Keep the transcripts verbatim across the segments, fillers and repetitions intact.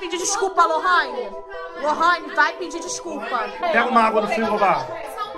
pedir desculpa, Lohane. Lohane, vai pedir desculpa. Pega uma água do frigo, vá.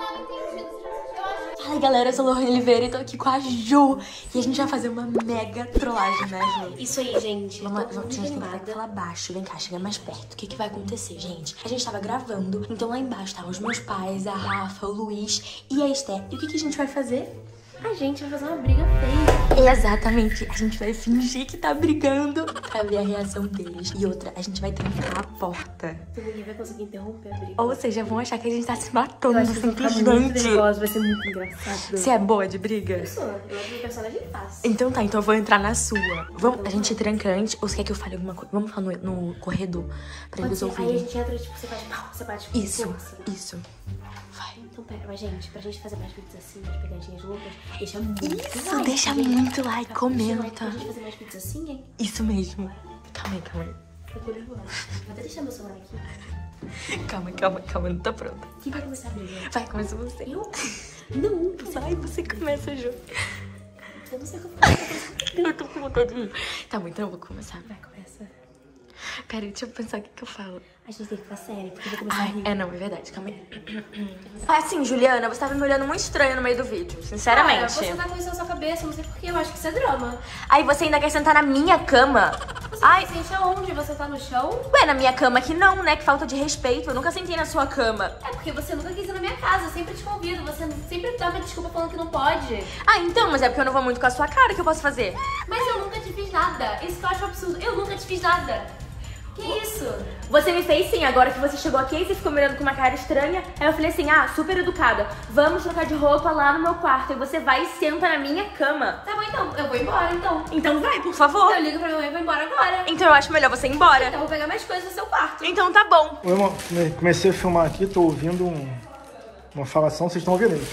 Fala galera, eu sou a Lohane Oliveira e tô aqui com a Ju. E a gente vai fazer uma mega trollagem, né, Ju? Isso aí, gente. Vamos, vamos, a gente tem que até falar baixo. Vem cá, chega mais perto. O que que vai acontecer, gente? A gente tava gravando, então lá embaixo estavam os meus pais, a Rafa, o Luiz e a Esther. E o que que a gente vai fazer? A gente vai fazer uma briga feia. Exatamente. A gente vai fingir que tá brigando pra ver a reação deles. E outra, a gente vai trancar a porta. Ninguém vai conseguir interromper a briga. Ou seja, vão achar que a gente tá se matando, Eu acho que simplesmente. vai ficar muito nervoso, vai ser muito engraçado. Você é boa de briga? Eu sou. Eu acho que o personagem é fácil. Então tá, então eu vou entrar na sua. Vamos, a gente tranca antes, ou você quer que eu fale alguma coisa? Vamos falar no, no corredor, pra Pode eles ser. ouvirem. Aí a gente entra, tipo, você bate pau, você bate com Isso, força. isso. Vai. Então pera, mas gente, pra gente fazer mais vídeos assim, mais pegadinhas loucas, deixa muito Isso, like, deixa gente. muito like, Deixa comenta. like pra gente fazer mais vídeos assim, hein? Isso mesmo. Calma aí, calma Eu tô nervosa. Vou até deixar meu celular aqui. aí. Calma, calma, calma, não tá pronta. Quem vai começar a briga? Vai, começa você. Eu? Não, Vai, você começa, Ju. eu não sei o que eu faço. Eu tô com vontade de ir. Tá bom, então eu vou começar. Vai, começa. Pera aí, deixa eu pensar o que que eu falo. A gente tem que ficar sério, porque eu vou começar a Ai, rir. é não, é verdade, calma aí. Assim, Juliana, você tava me olhando muito estranho no meio do vídeo, sinceramente. Cara, você tá com isso na sua cabeça, não sei porquê, eu acho que isso é drama. Aí você ainda quer sentar na minha cama? Você Ai, se sente aonde? Você tá no chão? ué, na minha cama que não, né? Que falta de respeito. Eu nunca sentei na sua cama. É porque você nunca quis ir na minha casa, eu sempre te convido, você sempre dá uma desculpa falando que não pode. Ah, então, mas é porque eu não vou muito com a sua cara, que eu posso fazer? Mas eu nunca te fiz nada, isso que eu acho absurdo, eu nunca te fiz nada. Que isso? Você me fez sim, agora que você chegou aqui, você ficou me olhando com uma cara estranha. Aí eu falei assim, ah, super educada, vamos trocar de roupa lá no meu quarto. E você vai e senta na minha cama. Tá bom então, eu vou embora então. Então vai, por favor. Eu ligo pra minha mãe e vou embora agora. Então eu acho melhor você ir embora. Então eu vou pegar mais coisas no seu quarto. Então tá bom. Oi, irmão. Come- Comecei a filmar aqui, tô ouvindo um- uma falação, vocês estão ouvindo aí?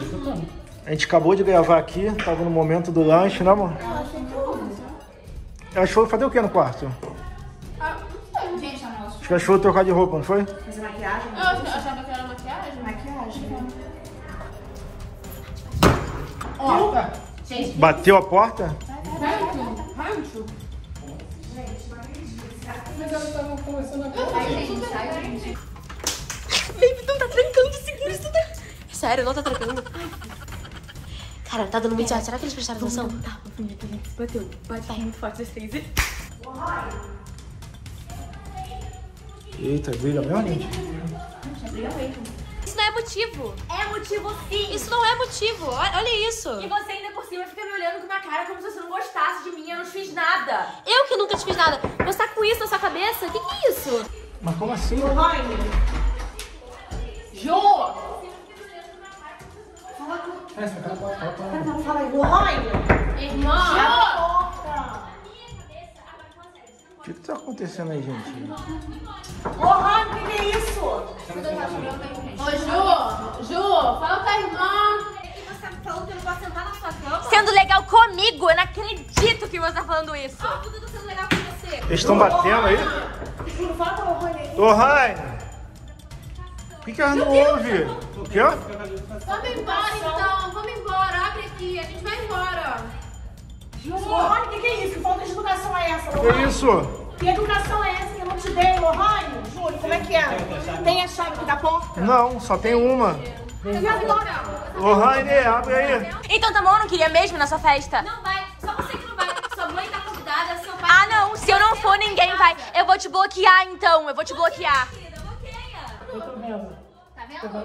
A gente acabou de gravar aqui, tava no momento do lanche, né, amor? Achou fazer o que no quarto? Acho que achou trocar de roupa, não foi? Fazer maquiagem? Eu achava que era maquiagem. Maquiagem. Ó, gente, Bateu a porta? rancho. Mas elas estavam conversando aqui. Baby, não tá trancando, segura isso daí. Sério, não tá trancando. Cara, tá dando muito certo, será que eles prestaram atenção? Tá, vou fingir que a gente se bateu. Bate muito forte, vocês três. Eita, briga mesmo, gente? Isso não é motivo. É motivo sim. Isso não é motivo, olha, olha isso. E você ainda por cima fica me olhando com uma cara como se você não gostasse de mim, eu não te fiz nada. Eu que nunca te fiz nada. Você tá com isso na sua cabeça? O que que é isso? Mas como assim? Lohane. Jô. Fala aí, Lohane. Irmã. O que que tá acontecendo aí, gente? Lohane, o que que é isso? Ô, Jô. Jô, fala com a irmã. Você tá falando que eu não posso sentar na sua cama? Sendo legal comigo, eu não acredito que você tá falando isso. Óbvio que eu tô sendo legal com você. Eles estão batendo aí? Não fala com a Lohane aí. Lohane! Por que que elas não ouvem? O quê? Vamos embora então, vamos embora. Abre aqui, a gente vai embora. Lohane, o que que é isso? Que falta de educação é essa, Que Lohane? isso? Que educação é essa que eu não te dei, Lohane? Júlio, como é que é? Tem a chave da porta? Não, só tem uma. Eu vou embora. Lohane, abre aí. Então tá bom, eu não queria mesmo na sua festa? Não vai, só você que não vai. Sua mãe tá convidada, seu pai... Ah não, se eu não for ninguém vai. Eu vou te bloquear então, eu vou te bloquear. Querida, bloqueia. Tá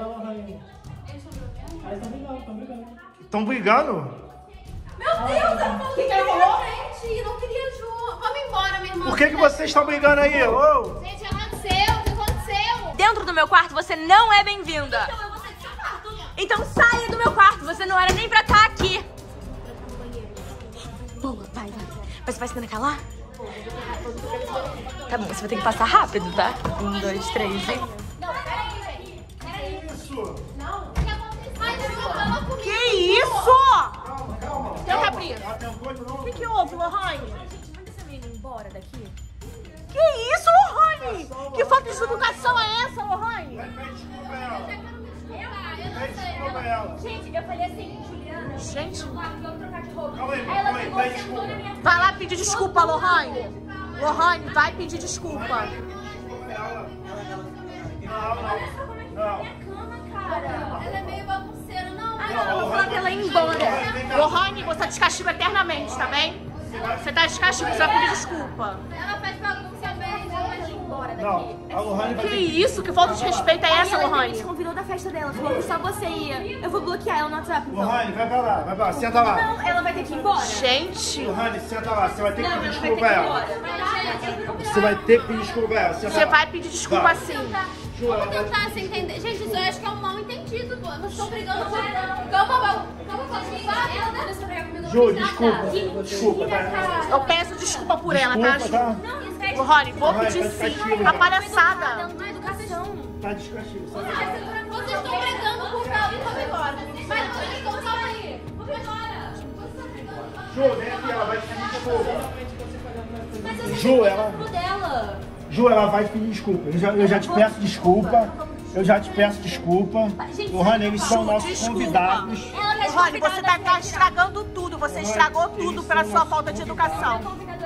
vendo? Estão brigando? Meu Deus, ela falou O que que que ela falou? gente, não queria Ju. Vamos embora, minha irmã. Por que que vocês estão brigando aí? Ô! Gente, o que aconteceu? O que aconteceu? Dentro do meu quarto você não é bem-vinda. Então eu vou sair do seu quarto. Então saia do meu quarto, você não era nem pra estar aqui. Boa, vai, vai. Mas você vai se me calar? Tá bom, você vai ter que passar rápido, tá? Um, dois, três e... Não, peraí, gente. Peraí. Isso! Não, o que aconteceu? Mas Ju, fala comigo. Que isso? Calma, calma. Deu que abrir. Ela tentou de novo. O que que houve, Lohane? Gente, manda essa menina embora daqui. Que isso, Lohane? Que falta de educação é essa, Lohane? Pede desculpa a ela. Eu, eu não Pede sei. desculpa a ela. Gente, eu falei assim, Juliana, Gente. vamos trocar de roupa. Calma aí, Aí ela calma aí, pegou, pede sentou na desculpa. minha Vai lá pedir desculpa, Lohane. Lohane, vai pedir desculpa. Olha só como é que tá a minha cama, cara. Ela é meio bagunceira, não. Ah, não, eu vou falar pra ela ir embora. Lohane, você tá de castigo eternamente, tá bem? Você tá de castigo, você vai pedir desculpa. Ela faz bagunça mesmo, ela vai ir embora daqui. Não, a Lohane vai Que ter que... isso? Que falta de respeito é essa, Ela me Lohane? convidou da festa dela, falou que só você ia. Eu vou bloquear ela no WhatsApp, então. Lohane, vai pra lá, vai pra lá, senta lá. Não, ela vai ter que ir embora. Gente, Lohane, senta lá, você vai ter que Não, pedir ela vai ter desculpa que pra ir ela. embora. Você vai ter que pedir desculpa pra ela, senta você lá. vai pedir desculpa Vai. sim. Ju, ela Vamos vai... tentar se entender. Gente, isso eu acho que é um mal entendido, pô. Não estou brigando por... Calma, calma, calma. Ju, desculpa, desculpa, tá? Eu peço desculpa por ela, tá, Ju? Desculpa, tá? Não, isso é Lohane, vou Lohane, pedir tá de sim. castigo, A né? palhaçada. na educação. Tá de castigo, só vai. Vocês estão brigando por causa. Vamos embora. Mas vocês estão calma aí. Vamos embora. Você tá brigando. Ju, vem aqui, ela vai te pedir desculpa. Mas eu Ju, ela... dela. Ju, ela vai te pedir desculpa. Eu já, eu já te peço desculpa. Eu já te peço desculpa. Lohane, eles são nossos desculpa. convidados. Lohane, você tá, tá estragando tudo. Você estragou tudo pela sua falta de educação.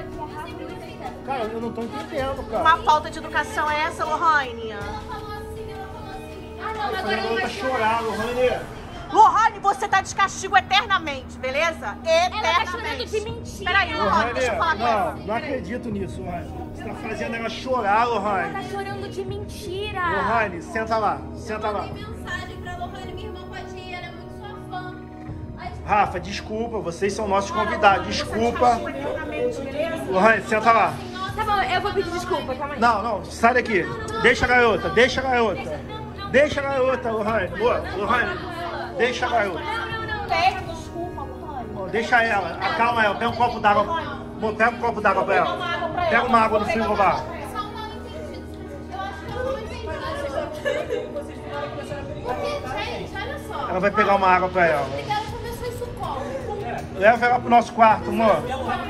Cara, eu não tô entendendo, cara. Uma falta de educação é essa, Lohane? Ela falou assim, ela falou assim. Ah, não, Eu agora falei não pra vai ela chorar, Lohane. Lohane, você tá de castigo eternamente, beleza? Eternamente. tá chamando de mentira. Peraí, Lohane, deixa eu falar com ela. Não, não acredito nisso, Lohane. Você tá fazendo ela chorar, Lohane. Tá chorando de mentira. Lohane, senta lá, senta lá. Mandei mensagem pra Lohane, minha irmã pode ir, ela é muito sua fã. Aí, Rafa, desculpa, vocês são nossos convidados. Desculpa. Eternamente, beleza? Lohane, senta lá. Tá bom, eu vou pedir desculpa, calma aí. Não, não, sai daqui. Deixa a garota, deixa a garota. Deixa a garota, Lohane. Boa, Lohane, deixa a garota. Pede desculpa, Lohane. Ó, deixa ela, acalma ela, pega um copo d'água. Amor, pega um copo d'água pra ela. Pega uma água no frigobar. é só um mal entendido. Eu acho que ela não entendeu. Porque, gente, olha só. Ela vai pegar uma água pra ela. Ela começou isso como? Leva ela pro nosso quarto, amor.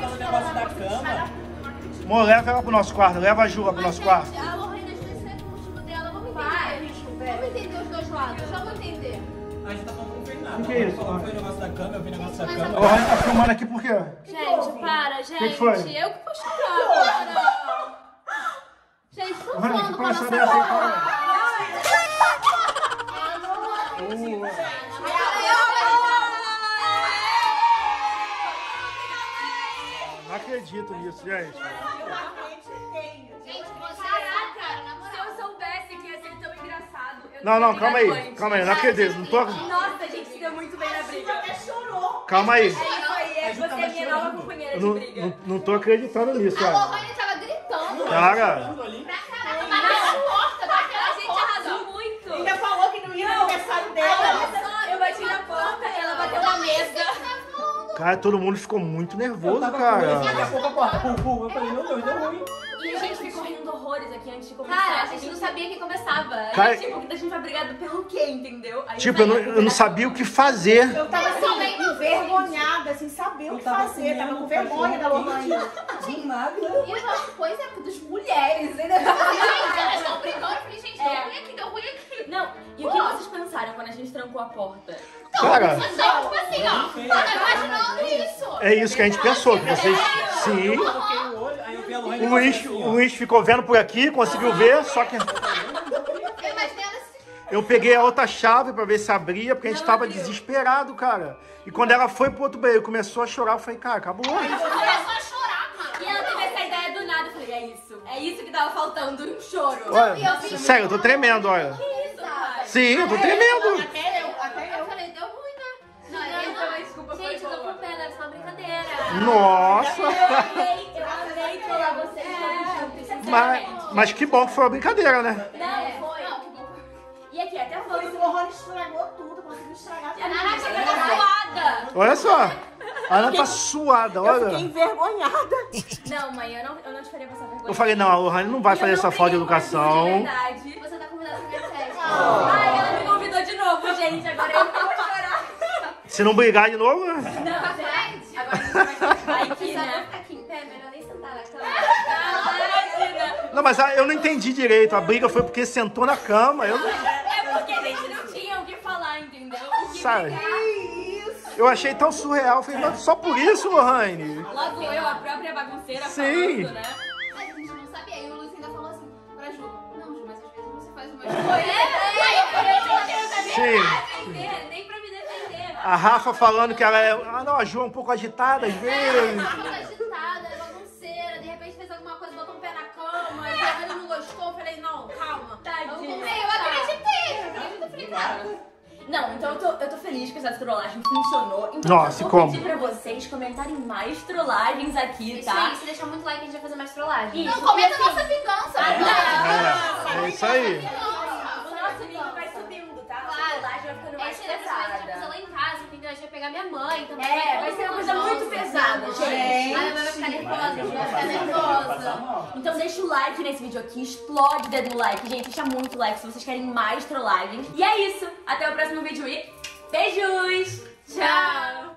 Amor, leva ela pro nosso quarto. Leva a Ju lá pro nosso quarto. A Lohane deixou esse ser o motivo dela. Vamos entender. Vamos entender os dois lados. Já vou entender. A gente tá falando com o Fernando. O que é isso? Falou que foi o negócio da cama, eu vi o negócio da A cama. Lohane tá filmando aqui por quê? Gente, para, gente. que foi? Eu que vou chorar agora. Gente, tô Lohane, que falando com a palhaçada nossa é essa aí, avó. cara? Não acredito nisso, gente. Gente, você caraca, na Se moral. eu soubesse que ia ser tão engraçado, eu Não, não, teria calma aí. virado Calma aí, não acredito. Não tô... Nossa, a gente se deu muito bem na briga. Calma aí. É isso aí, você é minha nova companheira Eu de não, briga. não, não tô acreditando nisso, A ó. Lohane tava gritando. Cara, Pra caraca, bateu na porta, bateu A na gente porta. arrasou muito. Ainda falou que não ia no aniversário dela. Eu bati na porta, ela bateu na mesa. cara, todo mundo ficou muito nervoso, Daqui a cara. pouco a porta, pum, pum. Eu falei, meu Deus, deu ruim. E a gente ficou rindo horrores aqui antes de começar. Cara, a gente não sabia que começava. Cara, E, tipo, a gente vai brigado pelo quê, entendeu? Aí tipo, eu não, saía eu não sabia o que fazer. Eu tava assim, envergonhada, sem saber o que fazer. Tava com vergonha da Lohane. Do nada. E uma coisa das mulheres, né? Gente, elas estão brigando. Eu falei, gente, deu É. ruim aqui, deu ruim aqui. Não, e o que vocês pensaram quando a gente trancou a porta? Cara, Mas não, tipo assim, ó. Tô imaginando isso. é isso que a gente pensou, que vocês... Sim. Eu coloquei o olho, aí eu vi a Lohane O Luiz, assim, o ó. Luiz ficou vendo por aqui, conseguiu ver, só que Eu imaginei ela assim. eu peguei a outra chave pra ver se abria, porque a gente tava desesperado, cara. E quando ela foi pro outro banheiro e começou a chorar, eu falei, cara, acabou. Começou a chorar, mano. E ela teve essa ideia do nada. Eu falei, é isso. É isso que tava faltando, um choro. Olha, sério, eu tô tremendo, olha. Que isso, pai? Sim, eu tô tremendo. Até eu, até Eu eu. falei, deu ruim, né? Não, Não, eu não, mas desculpa, foi Gente, eu tô boa. com pena, é só uma brincadeira. Nossa. Eu amei, eu amei trollar vocês todos juntos, Mas, sinceramente. mas que bom que foi uma brincadeira, né? Não, foi. Não, que bom. E aqui, até Foi, foi. o Lohane estragou tudo, conseguiu estragar tudo. A Nath tá suada. Olha só. A Ana tá suada, Eu fiquei olha. envergonhada. Não, mãe, eu não, eu não te faria passar vergonha. Eu falei, não, a Lohane não vai E fazer eu não essa falta de peguei partido de educação. verdade. Você tá convidada pra minha festa. Ai, ela me convidou de novo, gente. Agora eu que vou chorar. Se não brigar de novo, né? Não, gente. Agora a gente vai vai aqui, Precisa não né? ficar aqui em pé, melhor nem sentar na cama. Ah, imagina. Não, mas ah, eu não entendi direito. A briga foi porque sentou na cama. Eu, não- É porque a gente não tinha o que falar, entendeu? O que Sabe? brigar. eu achei tão surreal. Eu falei, mas só por isso, Lohane? Logo eu, a própria bagunceira, Sim. falando, né? Mas Nem pra me defender. A Rafa falando que ela é... Ah, não, a Ju é um pouco agitada às vezes. Muito agitada, bagunceira, de repente fez alguma coisa, botou um pé na cama, e a ele não gostou, eu falei, não, calma. Tadinha. Eu, eu acreditei, eu acredito, eu falei, cara. Não, então eu tô, eu tô feliz que essa trollagem funcionou. Então Nossa, eu e vou como? pedir pra vocês comentarem mais trollagens aqui, Isso tá? aí, se deixar muito like, a gente vai fazer mais trollagem. Não, comenta a nossa vingança. É, é isso aí. O nosso nível vai subindo, tá? A Claro. trollagem vai ficando mais Essa é a coisa que a gente vai fazer pesada. lá em casa, entendeu? A gente vai pegar minha mãe também. É, vai ser uma coisa muito pesada, gente. Aí a mãe vai ficar nervosa, a gente vai ficar nervosa. Então deixa o like nesse vídeo aqui, explode o dedo no like, gente. Deixa muito like se vocês querem mais trollagens. E é isso. Até o próximo vídeo e beijos! Tchau!